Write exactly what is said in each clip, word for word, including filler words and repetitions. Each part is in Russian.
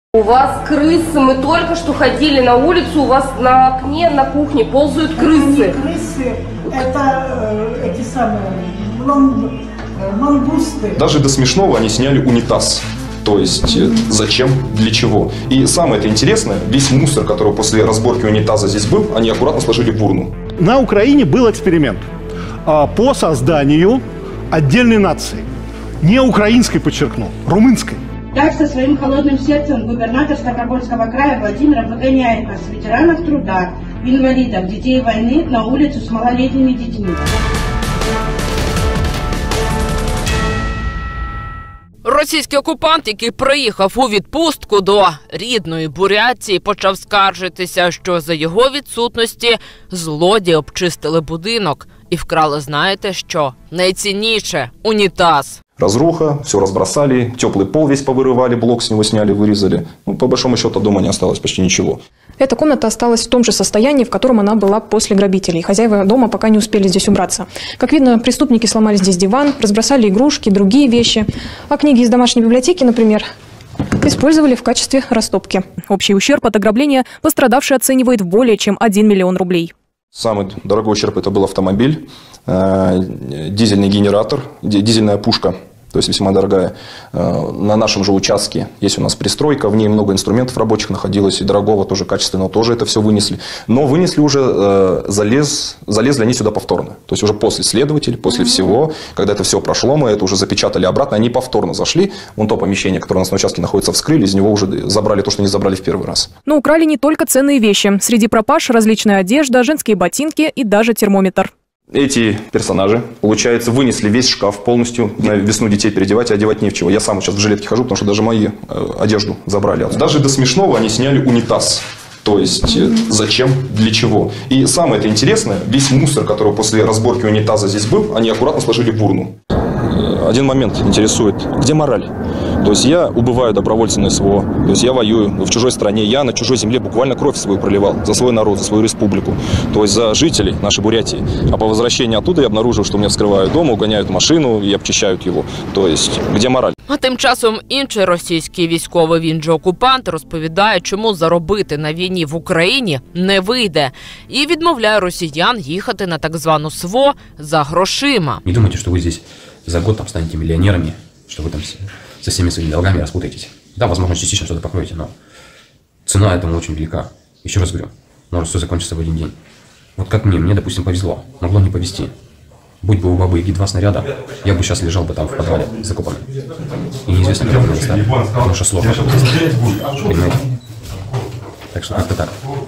У вас крысы, мы только что ходили на улицу, у вас на окне, на кухне ползают крысы. Это не крысы, это э, эти самые мангусты. Даже до смешного они сняли унитаз. То есть зачем, для чего. И самое это интересное, весь мусор, который после разборки унитаза здесь был, они аккуратно сложили в урну. На Украине был эксперимент по созданию отдельной нации. Не украинской, подчеркну, румынской. Так, со своим холодным сердцем губернатор Ставропольского края Владимир выгоняет нас, ветеранов труда, инвалидов, детей войны, на улицу с малолетними детьми. Російський окупант, який приїхав у відпустку до рідної Бурятії, почав скаржитися, що за його відсутності злодії обчистили будинок і вкрали, знаєте що, найцінніше – унітаз. Разруха, все разбросали, теплый пол весь повырывали, блок с него сняли, вырезали. Ну, по большому счету, дома не осталось почти ничего. Эта комната осталась в том же состоянии, в котором она была после грабителей. Хозяева дома пока не успели здесь убраться. Как видно, преступники сломали здесь диван, разбросали игрушки, другие вещи. А книги из домашней библиотеки, например, использовали в качестве растопки. Общий ущерб от ограбления пострадавший оценивает в более чем один миллион рублей. Самый дорогой ущерб это был автомобиль, дизельный генератор, дизельная пушка. То есть весьма дорогая. На нашем же участке есть у нас пристройка, в ней много инструментов рабочих находилось, и дорогого, тоже качественного, тоже это все вынесли. Но вынесли уже, залез, залезли они сюда повторно. То есть уже после следователей, после всего, когда это все прошло, мы это уже запечатали обратно, они повторно зашли. Вон то помещение, которое у нас на участке находится, вскрыли, из него уже забрали то, что не забрали в первый раз. Но украли не только ценные вещи. Среди пропаж различная одежда, женские ботинки и даже термометр. Эти персонажи, получается, вынесли весь шкаф полностью, на весну детей переодевать, и одевать не в чего. Я сам сейчас в жилетке хожу, потому что даже мою э, одежду забрали. Даже до смешного они сняли унитаз. То есть зачем, для чего. И самое это интересное, весь мусор, который после разборки унитаза здесь был, они аккуратно сложили в урну. Один момент интересует, где мораль? То есть я убываю добровольцем на СВО, то есть я воюю в чужой стране, я на чужой земле буквально кровь свою проливал за свой народ, за свою республику, то есть за жителей нашей Бурятии. А по возвращении оттуда я обнаружил, что меня вскрывают дом, угоняют машину и обчищают его. То есть где мораль? А тим часом інший російський військовий, він же окупант, розповідає, чому заробити на війні в Україні не вийде. І відмовляє росіян їхати на так звану СВО за грошима. Не думайте, что вы здесь за год там станете миллионерами, что вы там со всеми своими долгами распутаетесь. Да, возможно, частично что-то покроете, но цена этому очень велика. Еще раз говорю, может все закончится в один день. Вот как мне, мне, допустим, повезло, могло не повезти. Будь бы у Бабы Яги два снаряда, я бы сейчас лежал бы там в подвале закопанный. И неизвестно, как бы стали, потому что сложно. Понимаете? Так что как-то так.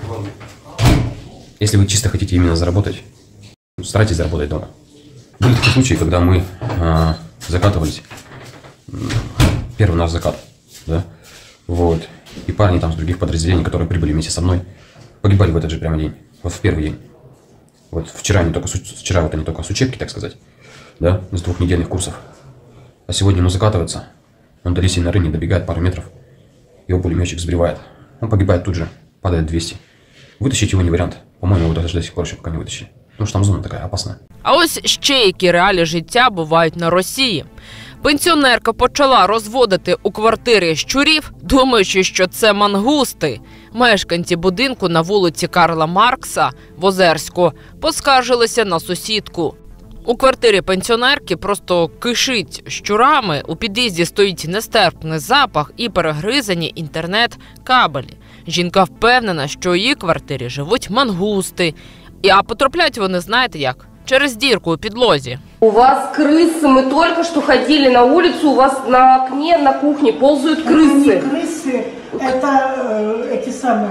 Если вы чисто хотите именно заработать, старайтесь заработать дома. Были такие случаи, когда мы э, закатывались, первый наш закат, да, вот, и парни там с других подразделений, которые прибыли вместе со мной, погибали в этот же прямо день, вот в первый день. Вот вчера они только, вчера вот они только с учебки, так сказать, да, с двухнедельных курсов. А сегодня ему закатывается, он до лисьей норы не добегает пару метров, его пулеметчик сбривает, он погибает тут же, падает двести. Вытащить его не вариант, по-моему, его даже до сих пор еще пока не вытащили. Тому що там зона така опасна. А ось ще які реалії життя бувають на Росії. Пенсіонерка почала розводити у квартирі щурів, думаючи, що це мангусти. Мешканці будинку на вулиці Карла Маркса в Озерську поскаржилися на сусідку. У квартирі пенсіонерки просто кишить щурами, у під'їзді стоїть нестерпний запах і перегризані інтернет-кабелі. Жінка впевнена, що у її квартирі живуть мангусти. А потрапляють вони, знаєте як? Через дірку у підлозі. У вас крысы, мы только что ходили на улицу, у вас на окне, на кухне ползают крысы. Это не крысы, это э, эти самые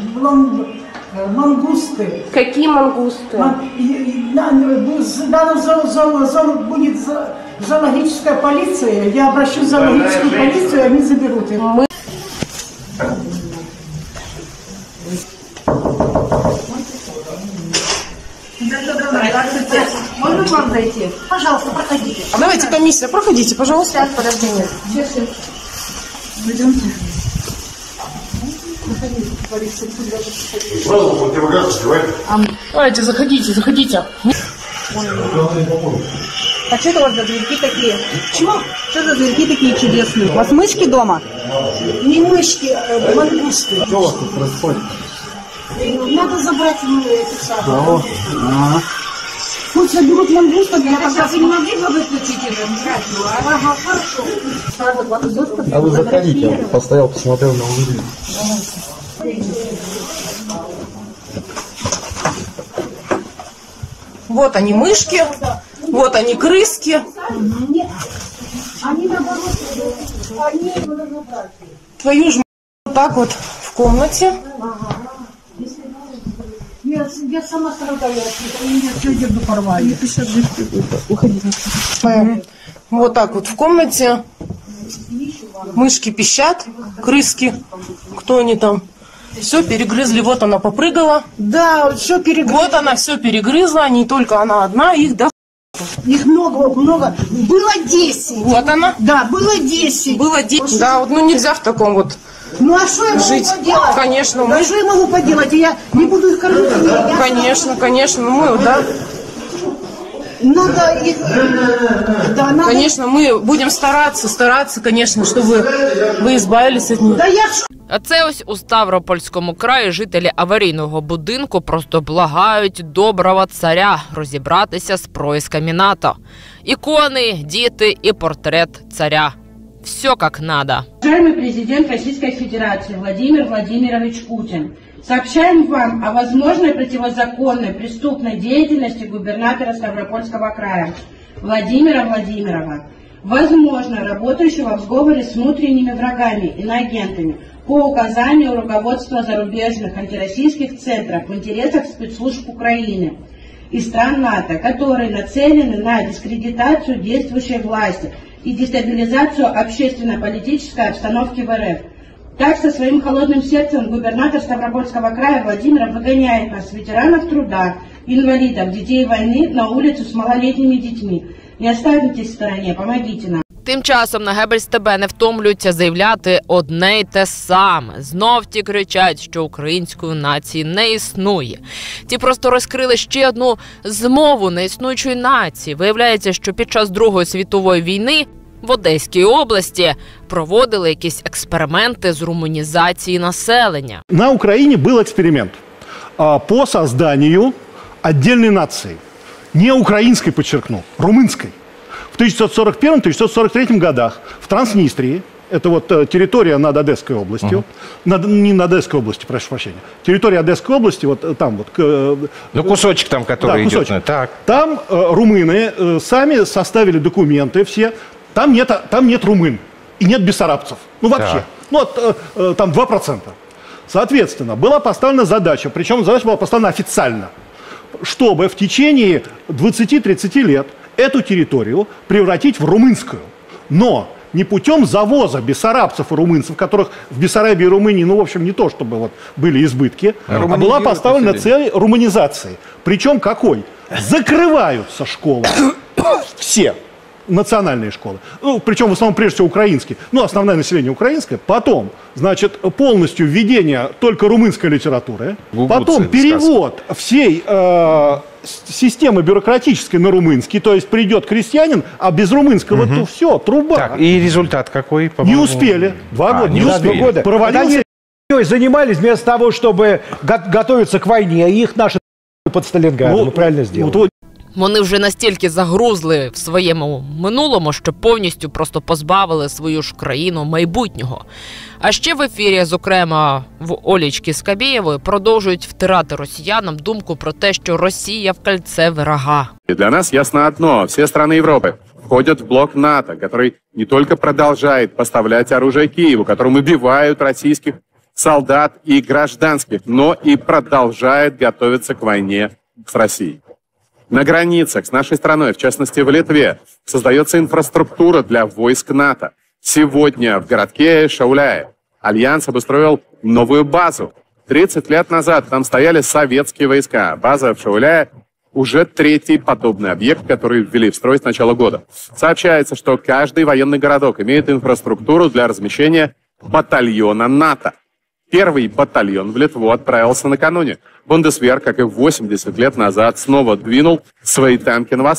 мангусты. Какие мангусты? Надо, будет зоологическая полиция, я обращусь в зоологическую полицию, они заберут их. Мы... Можно к вам зайти? Пожалуйста, проходите. Давайте, комиссия, проходите, пожалуйста. Сейчас, подожди, нет. Сейчас, сейчас. Пойдемте. Сразу противогаз одевайте. Давайте, заходите, заходите. А что это у вас за зверьки такие? Чего? Что за зверьки такие чудесные? У вас мышки дома? Не мышки, а мангусты. Что у вас тут происходит? Надо забрать этих самых. Кого? Ага. Пусть заберут мангустов, я тогда... Вы не могли бы выключить это? Ага, хорошо. А вы заходите, я постоял, посмотрел на углы. Вот они мышки, вот они крыски. Они наоборот, они... Твою ж вот так вот в комнате. Я, я сама страдаю, меня все деду порвали. Уходи. Вот так вот в комнате. Мышки пищат, крыски, кто они там. Все перегрызли, вот она попрыгала. Да, все перегрызли. Вот она все перегрызла, не только она одна, их да. Их много, много. Было десять. Вот она. Да, было десять. Было десять. Да, вот ну нельзя в таком вот. Ну а что я могу жить. поделать? Конечно, мы... А что я могу поделать? Я не буду их кормить. Я... Конечно, конечно, мы, да. Надо их... Да, надо... Конечно, мы будем стараться, стараться, конечно, чтобы ви избавились від них. Да я... А це ось у Ставропольському краї жителі аварійного будинку просто благають доброго царя розібратися з происками НАТО. Ікони, діти і портрет царя. Все как надо. Уважаемый президент Российской Федерации Владимир Владимирович Путин, сообщаем вам о возможной противозаконной преступной деятельности губернатора Ставропольского края Владимира Владимирова, возможно, работающего в сговоре с внутренними врагами, иноагентами, по указанию руководства зарубежных антироссийских центров в интересах спецслужб Украины и стран НАТО, которые нацелены на дискредитацию действующей власти и дестабилизацию общественно-политической обстановки в РФ. Так, со своим холодным сердцем губернатор Ставропольского края Владимир выгоняет нас, ветеранов труда, инвалидов, детей войны, на улицу с малолетними детьми. Не оставайтесь в стороне, помогите нам. Тим часом на Геббельс ТБ не втомлюються заявляти одне й те саме. Знов ті кричать, що української нації не існує. Ті просто розкрили ще одну змову неіснуючої нації. Виявляється, що під час Другої світової війни в Одеській області проводили якісь експерименти з румунізації населення. На Украине был эксперимент по созданию отдельной нации. Не украинской, подчеркну, румынской. В тысяча девятьсот сорок первом — тысяча девятьсот сорок третьем годах в Транснистрии, это вот территория над Одесской областью, uh-huh. над, не над Одесской областью, прошу прощения, территория Одесской области, вот там вот. Ну кусочек там, который да, идет. Кусочек. Так. Там э, румыны э, сами составили документы все, там нет, там нет румын и нет бессарабцев, ну вообще, так. ну вот, э, э, там два процента. Соответственно, была поставлена задача, причем задача была поставлена официально, чтобы в течение двадцати-тридцати лет эту территорию превратить в румынскую. Но не путем завоза бессарабцев и румынцев, которых в Бессарабии и Румынии, ну, в общем, не то, чтобы вот были избытки, а, а была поставлена цель румынизации. Причем какой? Закрываются школы. Все. Национальные школы. Ну, причем в основном, прежде всего, украинские. Ну, основное население украинское. Потом, значит, полностью введение только румынской литературы. Гугуцы, потом перевод сказки. всей э, системы бюрократической на румынский. То есть придет крестьянин, а без румынского угу. то все, труба. Так, и результат какой? Не успели. Два а, года. Не успели. Два года. Провалился. Они занимались вместо того, чтобы готовиться к войне. Их наши под Сталинградом. Ну, мы правильно сделали. Вот, Вони вже настільки загрузли в своєму минулому, що повністю просто позбавили свою ж країну майбутнього. А ще в ефірі, зокрема в Олечки Скабєєвої, продовжують втирати росіянам думку про те, що Росія в кольце врага. Для нас ясно одно: все страны Европы входят в блок НАТО, который не только продолжает поставлять оружие Киеву, которым убивают российских солдат и гражданских, но и продолжает готовиться к войне с Россией. На границах с нашей страной, в частности в Литве, создается инфраструктура для войск НАТО. Сегодня в городке Шауляе Альянс обустроил новую базу. тридцать лет назад там стояли советские войска. База в Шауляе уже третий подобный объект, который ввели в строй с начала года. Сообщается, что каждый военный городок имеет инфраструктуру для размещения батальона НАТО. Первый батальон в Литву отправился накануне. Бундесвер, как и восемьдесят лет назад, снова двинул свои танки на восток.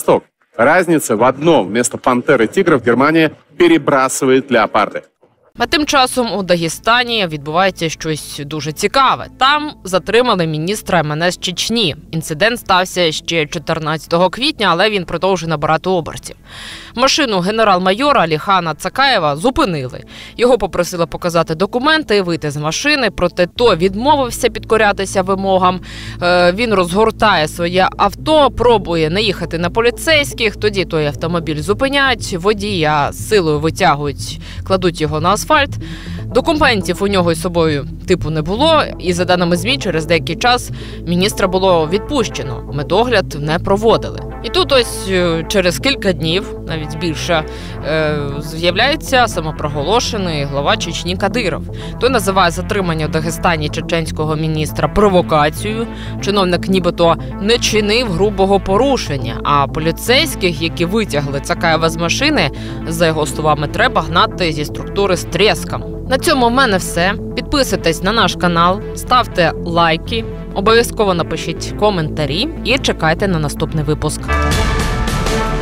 Разница в одном: вместо пантер и тигров Германия перебрасывает леопарды. А тим часом у Дагестані відбувається щось дуже цікаве. Там затримали міністра ем ен ес Чечні. Інцидент стався ще чотирнадцятого квітня, але він продовжує набирати обертів. Машину генерал-майора Аліхана Цакаєва зупинили. Його попросили показати документи і вийти з машини, проте той відмовився підкорятися вимогам. Е, він розгортає своє авто, пробує наїхати на поліцейських, тоді той автомобіль зупинять, водія силою витягують, кладуть його на асфальт. Документів у нього із собою типу не було, і за даними ЗМІ, через деякий час міністра було відпущено, медогляд не проводили. І тут ось через кілька днів, навіть більше, з'являється самопроголошений глава Чечні Кадиров. Той називає затримання у Дагестані чеченського міністра провокацією. Чиновник нібито не чинив грубого порушення, а поліцейських, які витягли Цакаєва з машини, за його словами, треба гнати зі структури з тріском. На цьому в мене все. Підписуйтесь на наш канал, ставте лайки, обов'язково напишіть коментарі і чекайте на наступний випуск.